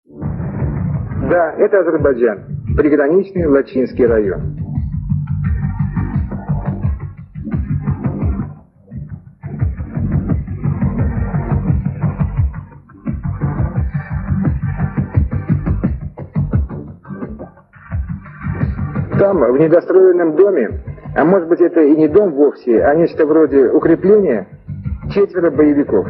Да, это Азербайджан, приграничный Лачинский район. Там, в недостроенном доме, а может быть это и не дом вовсе, а нечто вроде укрепления, 4 боевиков.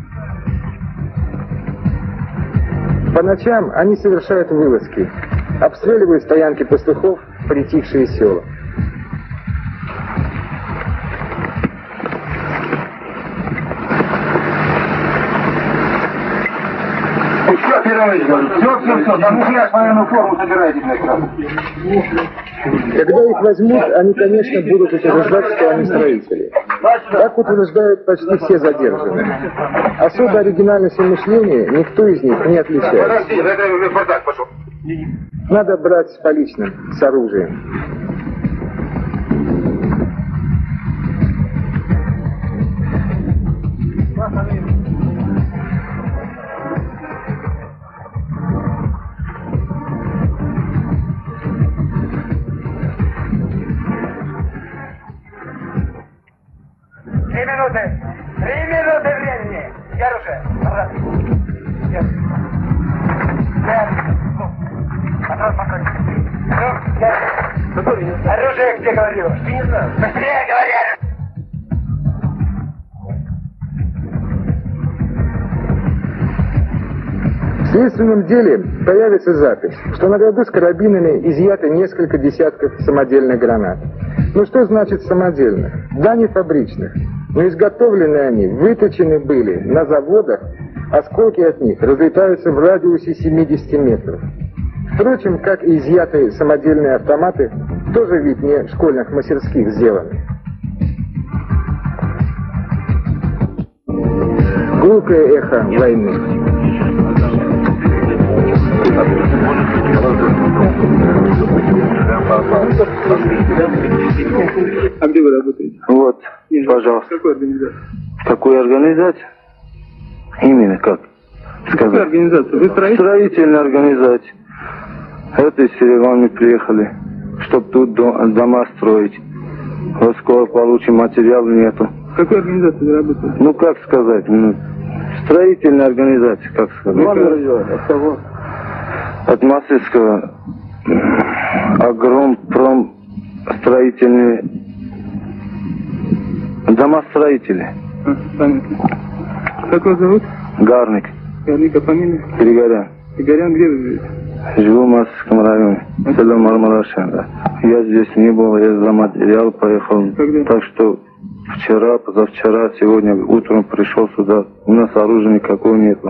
По ночам они совершают вылазки, обстреливают стоянки пастухов, притихшие села. Все, там уже военную форму собираетесь на экран. Когда их возьмут, они, конечно, будут утверждать, что они строители. Так утверждают почти все задержанные. Особо оригинальностью мышления никто из них не отличается. Надо брать с поличным, с оружием. Три минуты времени. Оружие где говорил? Не знаю. Быстрее говорят. В следственном деле появится запись, что на ряду с карабинами изъято несколько десятков самодельных гранат. Ну что значит самодельных? Да, не фабричных. Но изготовлены они, выточены были на заводах, осколки от них разлетаются в радиусе 70 метров. Впрочем, как и изъятые самодельные автоматы, тоже ведь не в школьных мастерских сделаны. Гулкое эхо войны. А где вы работаете? Вот, пожалуйста. Какой организации? Какую организацию? Именно как? Какую организацию? Вы строитель? Строительная организация. Это из Сереганы приехали, чтобы тут дома строить. Вот скоро получим, материал нету. В какой организации вы работаете? Ну как сказать? Строительная организация, как сказать? От кого? От Мастерского Агромпром строительные домостроители. Понятно. Как вас зовут? Гарник. Гарник, а фамилия? Григорян. Григорян, где вы живете? Живу в Мастерском районе, село Мармарашин. Да. Я здесь не был, я за материал поехал. Когда? Так что вчера, позавчера, сегодня утром пришел сюда. У нас оружия никакого нету.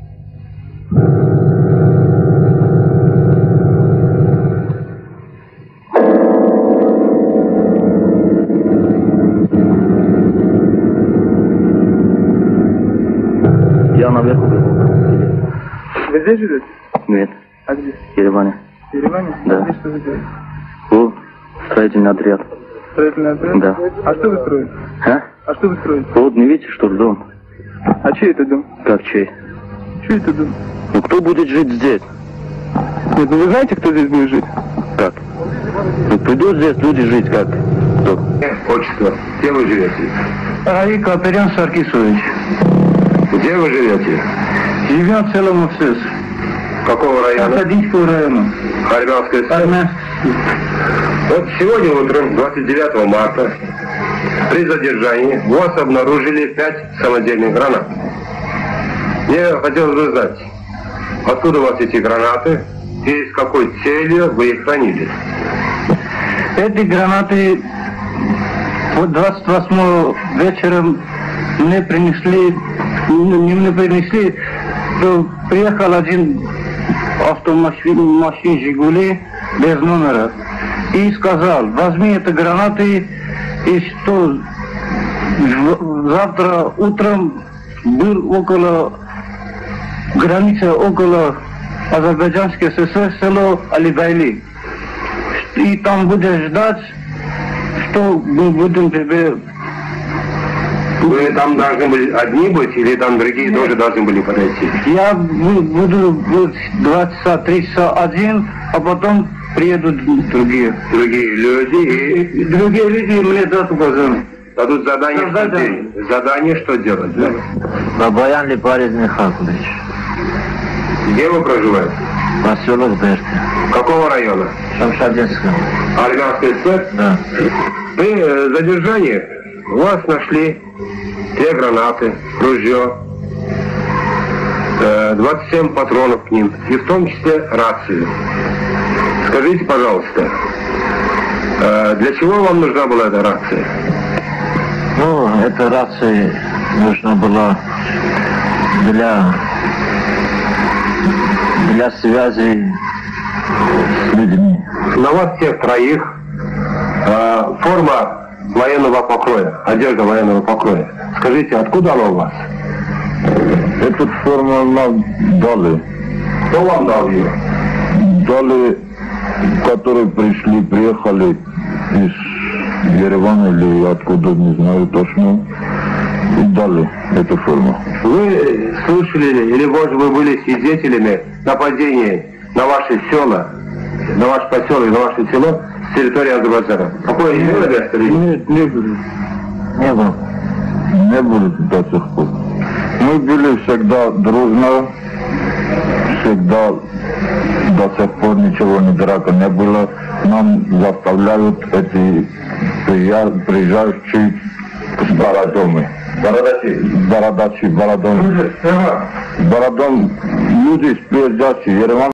Я наверху. Вы здесь живете? Нет, А где? в Ереване. В Ереване? Да. А здесь что вы делаете? Вот, строительный отряд. Строительный отряд? Да. А что вы строите? А что вы строите? Вот, не видите, что ли, дом? А чей это дом? Как чей? Чей это дом? Ну, кто будет жить здесь? Нет, ну вы знаете, кто здесь будет жить? Как? Ну, придут здесь люди жить, как? Кто? Отчество. Где вы живете? Раик Аперян Саркисович. Где вы живете? Живем в селом Овсес. Какого района? Садинского района. Армянская село. Армянский. Вот сегодня утром, 29 марта, при задержании у вас обнаружили 5 самодельных гранат. Мне хотелось бы знать, откуда у вас эти гранаты и с какой целью вы их хранили? Эти гранаты вот 28 вечером мне принесли, не мне принесли, то приехал один автомашин «Жигули» без номера и сказал: возьми эти гранаты, и что завтра утром был около границы, около Азербайджанской ССР, село Алибайли. И там будешь ждать, что мы будем тебе Вы там должны были одни быть или там другие тоже должны были подойти? Я буду 2 часа, 3 часа один, а потом приедут другие. Другие люди Другие люди мне дадут позвонить. дадут задание, что делать. Задание, что делать, да? Бабаян Липарис Михайлович. Где вы проживаете? Поселок Берти. Какого района? Шамшадинского. Армянский спец? Да. При задержании у вас нашли 2 гранаты, ружье, 27 патронов к ним, и в том числе рацию. Скажите, пожалуйста, для чего вам нужна была эта рация? Ну, эта рация нужна была для связи с людьми. На вас всех троих форма военного покроя, одежда военного покроя. Скажите, откуда она у вас? Эту форму нам дали. Кто вам дал ее? Дали, которые приехали из Еревана или откуда, не знаю точно, и дали эту форму. Вы слышали или, может, вы были свидетелями нападений на ваши села, на ваш поселок, на ваше село с территории Азербайджана? Какое имело место? Нет, не было. Не было. Не было до сих пор. Мы были всегда дружно, всегда до сих пор ничего не драка не было. Нам заставляют эти приезжающие с бородами. Бородачи. Бородом люди приезжающие. Ереван